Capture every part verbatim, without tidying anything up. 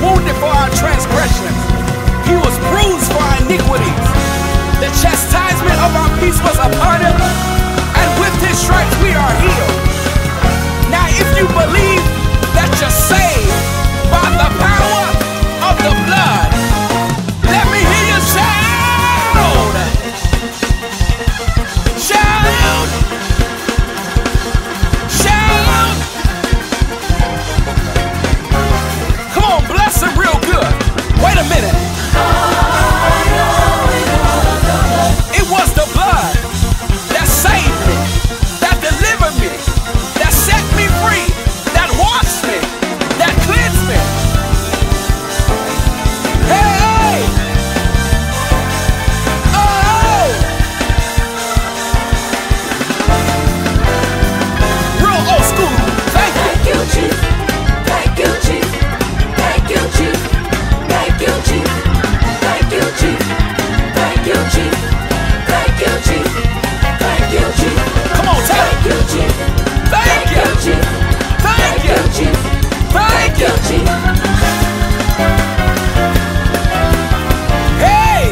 wounded for our transgressions. He was bruised for our iniquities. The chastisement of our peace was upon him, and with his stripes we are healed. Now if you believe that you're saved by the power of the blood, let me hear you shout. Shout. Shout. Come on, bless him real good. Wait a minute. It was the blood that saved me, that delivered me, that set me free, that washed me, that cleansed me. Hey, hey. Oh, real old school. Thank you. Thank you, Chief. Thank you, Chief. Thank you, Chief. Thank you, Chief. Thank you, Chief. Thank you, Chief. Thank you, Chief. Thank you, Chief. Come on, tell Thank you, Chief. Thank you. Chief. Thank you. Chief. Thank you. Chief. Hey!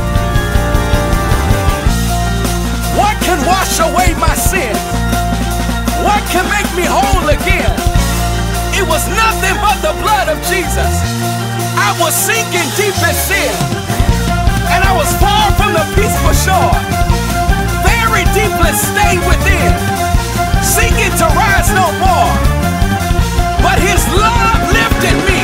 What can wash away my sin? What can make me whole again? It was nothing but the blood of Jesus. I was sinking deep in sin, and I was far from the peaceful shore. Very deeply stayed within, seeking to rise no more. But his love lifted me